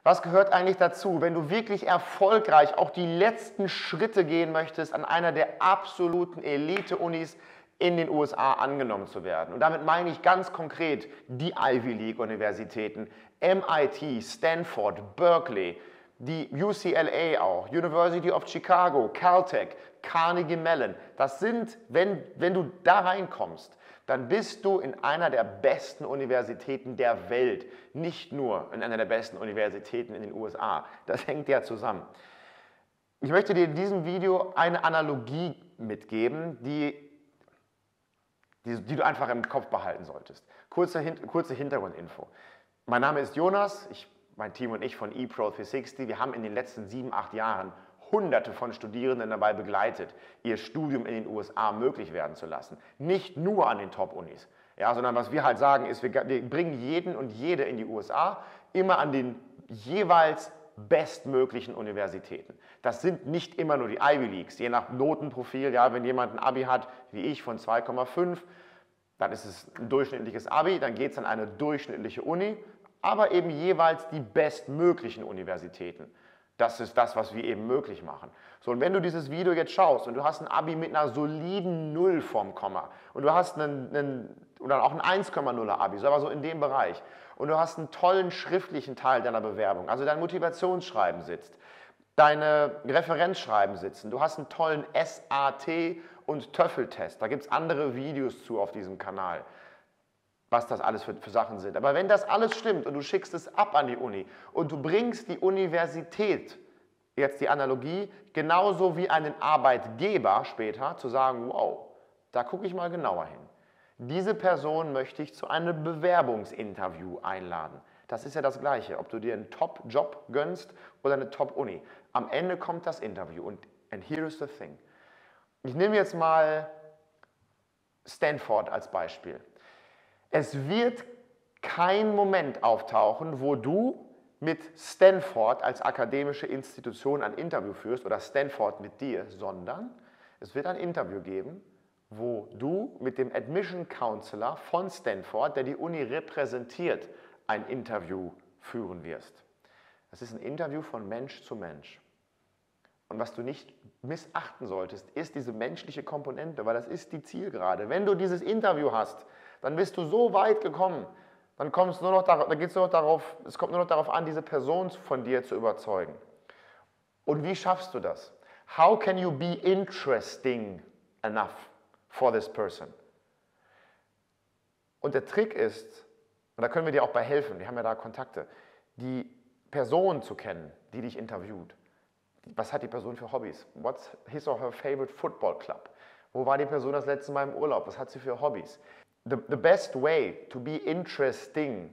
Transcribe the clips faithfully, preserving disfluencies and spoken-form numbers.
Was gehört eigentlich dazu, wenn du wirklich erfolgreich auch die letzten Schritte gehen möchtest, an einer der absoluten Elite-Unis in den U S A angenommen zu werden? Und damit meine ich ganz konkret die Ivy League-Universitäten, M I T, Stanford, Berkeley, die U C L A auch, University of Chicago, Caltech, Carnegie Mellon. Das sind, wenn, wenn du da reinkommst, dann bist du in einer der besten Universitäten der Welt, nicht nur in einer der besten Universitäten in den U S A. Das hängt ja zusammen. Ich möchte dir in diesem Video eine Analogie mitgeben, die, die, die du einfach im Kopf behalten solltest. Kurze, kurze Hintergrundinfo. Mein Name ist Jonas, ich, mein Team und ich von ePro dreihundertsechzig, wir haben in den letzten sieben, acht Jahren Hunderte von Studierenden dabei begleitet, ihr Studium in den U S A möglich werden zu lassen. Nicht nur an den Top-Unis, ja, sondern was wir halt sagen ist, wir, wir bringen jeden und jede in die U S A, immer an den jeweils bestmöglichen Universitäten. Das sind nicht immer nur die Ivy Leagues, je nach Notenprofil. Ja, wenn jemand ein Abi hat, wie ich, von zwei Komma fünf, dann ist es ein durchschnittliches Abi, dann geht es an eine durchschnittliche Uni, aber eben jeweils die bestmöglichen Universitäten. Das ist das, was wir eben möglich machen. So, und wenn du dieses Video jetzt schaust und du hast ein Abi mit einer soliden Null vorm Komma und du hast einen, einen oder auch ein eins Komma nuller Abi, so aber so in dem Bereich, und du hast einen tollen schriftlichen Teil deiner Bewerbung, also dein Motivationsschreiben sitzt, deine Referenzschreiben sitzen, du hast einen tollen S A T und TOEFL-Test, da gibt es andere Videos zu auf diesem Kanal, was das alles für, für Sachen sind. Aber wenn das alles stimmt und du schickst es ab an die Uni und du bringst die Universität, jetzt die Analogie, genauso wie einen Arbeitgeber später zu sagen, wow, da gucke ich mal genauer hin. Diese Person möchte ich zu einem Bewerbungsinterview einladen. Das ist ja das Gleiche, ob du dir einen Top-Job gönnst oder eine Top-Uni. Am Ende kommt das Interview und and here is the thing. Ich nehme jetzt mal Stanford als Beispiel. Es wird kein Moment auftauchen, wo du mit Stanford als akademische Institution ein Interview führst oder Stanford mit dir, sondern es wird ein Interview geben, wo du mit dem Admission Counselor von Stanford, der die Uni repräsentiert, ein Interview führen wirst. Das ist ein Interview von Mensch zu Mensch. Und was du nicht missachten solltest, ist diese menschliche Komponente, weil das ist die Zielgerade. Wenn du dieses Interview hast, dann bist du so weit gekommen, dann, kommst nur noch darauf, dann geht's nur noch darauf, es kommt nur noch darauf an, diese Person von dir zu überzeugen. Und wie schaffst du das? How can you be interesting enough for this person? Und der Trick ist, und da können wir dir auch bei helfen, wir haben ja da Kontakte, die Person zu kennen, die dich interviewt. Was hat die Person für Hobbys? What's his or her favorite football club? Wo war die Person das letzte Mal im Urlaub? Was hat sie für Hobbys? The, the best way to be interesting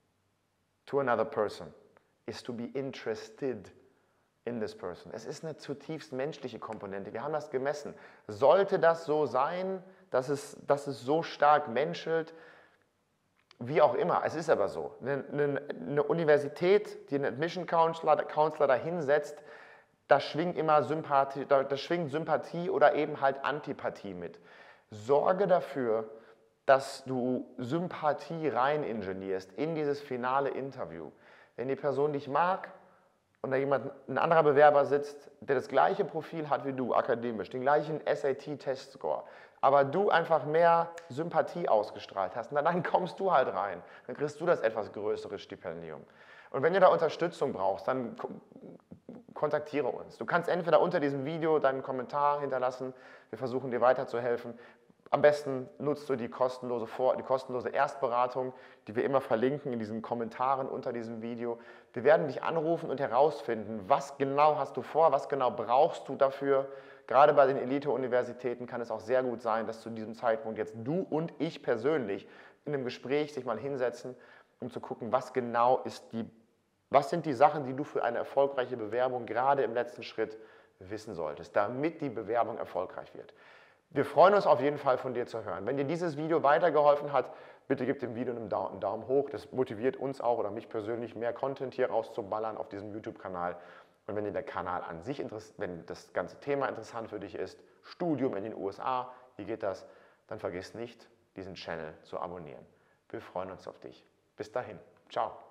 to another person is to be interested in this person. Es ist eine zutiefst menschliche Komponente. Wir haben das gemessen. Sollte das so sein, dass es, dass es so stark menschelt? Wie auch immer, es ist aber so. Eine, eine, eine Universität, die einen Admission Counselor, Counselor da hinsetzt, da schwingt immer Sympathie, da, da schwingt Sympathie oder eben halt Antipathie mit. Sorge dafür, dass du Sympathie rein ingenierst in dieses finale Interview. Wenn die Person dich mag und da jemand, ein anderer Bewerber sitzt, der das gleiche Profil hat wie du, akademisch, den gleichen S A T-Testscore, aber du einfach mehr Sympathie ausgestrahlt hast, na, dann kommst du halt rein. Dann kriegst du das etwas größere Stipendium. Und wenn du da Unterstützung brauchst, dann kontaktiere uns. Du kannst entweder unter diesem Video deinen Kommentar hinterlassen, wir versuchen dir weiterzuhelfen. Am besten nutzt du die kostenlose, Vor die kostenlose Erstberatung, die wir immer verlinken in diesen Kommentaren unter diesem Video. Wir werden dich anrufen und herausfinden, was genau hast du vor, was genau brauchst du dafür. Gerade bei den Elite-Universitäten kann es auch sehr gut sein, dass zu diesem Zeitpunkt jetzt du und ich persönlich in einem Gespräch sich mal hinsetzen, um zu gucken, was genau ist die, was sind die Sachen, die du für eine erfolgreiche Bewerbung gerade im letzten Schritt wissen solltest, damit die Bewerbung erfolgreich wird. Wir freuen uns auf jeden Fall von dir zu hören. Wenn dir dieses Video weitergeholfen hat, bitte gib dem Video einen Daumen hoch. Das motiviert uns auch oder mich persönlich, mehr Content hier rauszuballern auf diesem YouTube-Kanal. Und wenn dir der Kanal an sich interessiert, wenn das ganze Thema interessant für dich ist, Studium in den U S A, wie geht das, dann vergiss nicht, diesen Channel zu abonnieren. Wir freuen uns auf dich. Bis dahin. Ciao.